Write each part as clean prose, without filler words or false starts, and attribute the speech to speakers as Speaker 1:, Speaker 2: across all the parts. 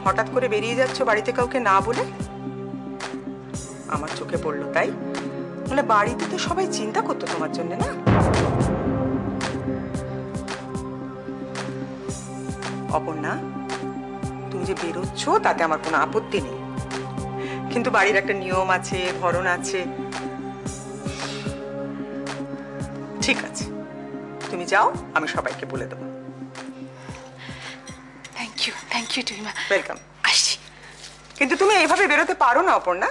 Speaker 1: হঠাৎ করে বেরিয়ে যাচ্ছ বাড়িতে কাউকে না বলে? আমার চোখে পড়লো তাই? মানে বাড়িতে তো সবাই চিন্তা করতো তোমার জন্য, না? অপর্ণা, তুমি যে বেরোচ্ছ তাতে আমার কোনো আপত্তি নেই, কিন্তু বাড়ির একটা নিয়ম আছে, ধরন আছে। ঠিক আছে, তুমি যাও, আমি সবাইকে বলে দেবো।
Speaker 2: থ্যাংক ইউ টুইমা।
Speaker 1: ওয়েলকাম।
Speaker 2: আসছি।
Speaker 1: কিন্তু তুমি এইভাবে বেরোতে পারো না অপর্ণা।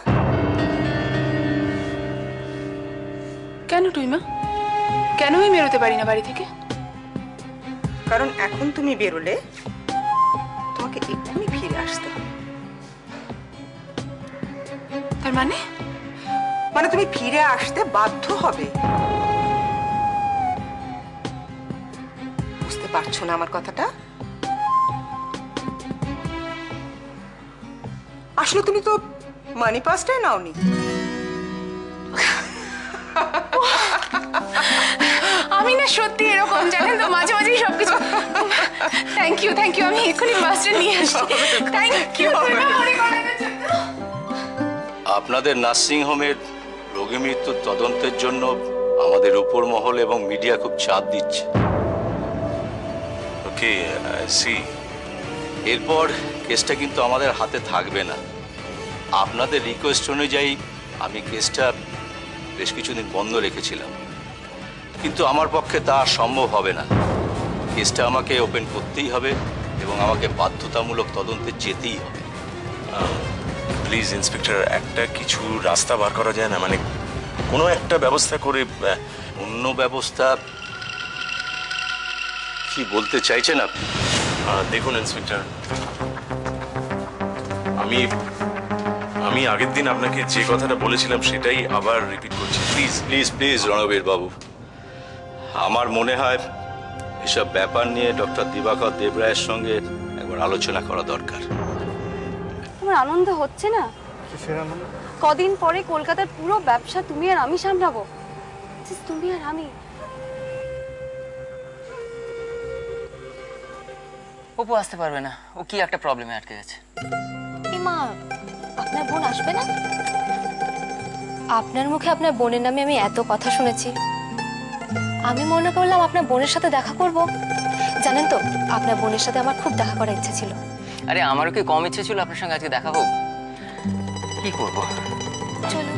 Speaker 2: কেন টুইমা? কেন আমি বেরোতে পারি না বাড়ি থেকে?
Speaker 1: কারণ এখন তুমি বেরোলে তোমাকে এক্ষুনি ফিরে আসতে হবে।
Speaker 2: তার মানে?
Speaker 1: মানে তুমি ফিরে আসতে বাধ্য হবে। বুঝতে পারছো না আমার কথাটা? আসলে তুমি তো মানি পাসটাই নাওনি।
Speaker 2: আমি না সত্যি এরকম, জানেন তো, মাঝে মাঝেই সবকিছু। থ্যাংক ইউ আমি এক্ষুনি বাসটা নিয়ে আসছি। Thank you.
Speaker 3: আপনাদের নার্সিং হোমের রোগী মৃত্যুর তদন্তের জন্য আমাদের উপর মহল এবং মিডিয়া খুব চাপ দিচ্ছে। Okay, see. এরপর কেসটা কিন্তু আমাদের হাতে থাকবে না। আপনাদের রিকোয়েস্ট অনুযায়ী আমি কেসটা বেশ কিছুদিন বন্ধ রেখেছিলাম, কিন্তু আমার পক্ষে তা সম্ভব হবে না। কেসটা আমাকে ওপেন করতেই হবে এবং আমাকে বাধ্যতামূলক তদন্তে যেতেই হবে।
Speaker 4: প্লিজ ইন্সপেক্টর, একটা কিছু রাস্তা বার করা যায় না? মানে কোনো একটা ব্যবস্থা করে।
Speaker 3: অন্য ব্যবস্থা কি বলতে চাইছেন আপনি?
Speaker 4: দেখুন ইন্সপেক্টর, আমি আগের দিন আপনাকে যে কথাটা বলেছিলাম সেটাই আবার রিপিট করছি।
Speaker 3: প্লিজ প্লিজ প্লিজ রণবীর বাবু, আমার মনে হয় এসব ব্যাপার নিয়ে ডক্টর দিবাকর দেবরায়ের সঙ্গে একবার আলোচনা করা দরকার।
Speaker 5: তোমার আনন্দ হচ্ছে না? কদিন পরে কলকাতার পুরো ব্যবসা তুমি আর আমি সামলাবো। তুমি আর আমি।
Speaker 6: অপু আসতে পারবে না, ও কি একটা প্রবলেমে আটকে গেছে।
Speaker 5: মা, আপনার বোন আসবে না? আপনার মুখে আপনার বোনের নামে আমি এত কথা শুনেছি, আমি মনে করলাম আপনার বোনের সাথে দেখা করব। জানেন তো, আপনার বোনের সাথে আমার খুব দেখা করার ইচ্ছে ছিল।
Speaker 6: আরে আমারও কি কম ইচ্ছে ছিল আপনার সঙ্গে আজকে দেখা হোক? কি করবো,
Speaker 5: চলো।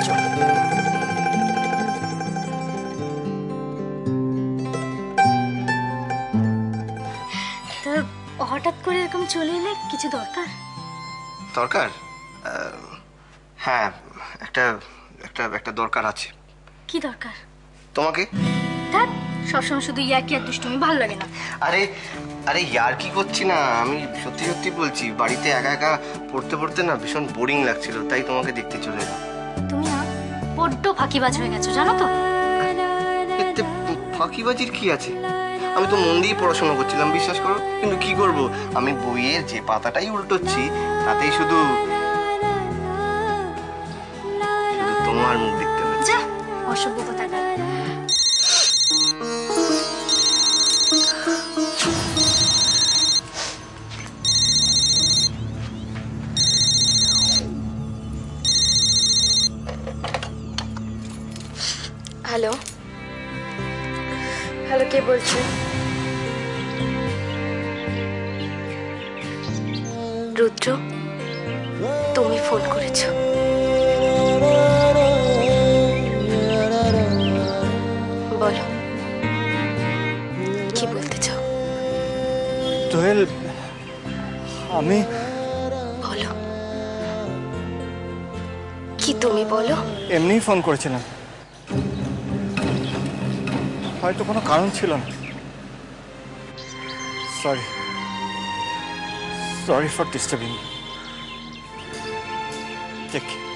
Speaker 7: হঠাৎ করে এরকম চলে এলে কিছু দরকার?
Speaker 8: দরকার? হ্যাঁ, একটা একটা একটা দরকার আছে।
Speaker 7: কি দরকার?
Speaker 8: তোমাকে।
Speaker 7: ধ্যাৎ, সবসময় শুধু ইয়ার্কি আর দুষ্টুমি, ভালো লাগে না।
Speaker 8: আরে আরে ইয়ার্কি করছি না, আমি সত্যি সত্যি বলছি। বাড়িতে একা একা পড়তে পড়তে না ভীষণ বোরিং লাগছিল, তাই তোমাকে দেখতে চলে এলাম।
Speaker 7: তুমি না বড্ড ফাঁকিবাজ হয়ে গেছো, জানো তো?
Speaker 8: এতে ফাঁকিবাজির কি আছে? আমি তো মন দিয়ে পড়াশোনা করছিলাম, বিশ্বাস করো। কিন্তু কি করব, আমি বইয়ের যে পাতাটাই উল্টোচ্ছি তাতেই শুধু তোমার মুখ দেখতে পাচ্ছি।
Speaker 7: অসভ্য কোথাকার।
Speaker 5: হ্যালো হ্যালো, কে বলছেন? রুদ্র, তুমি ফোন করেছো? বলো, কি বলতে চাও?
Speaker 9: দোয়েল, আমি
Speaker 5: বলো, কি তুমি বলো।
Speaker 9: এমনিই ফোন করেছিলাম, হয়তো কোনো কারণ ছিল না। Sorry for disturbing. Take care.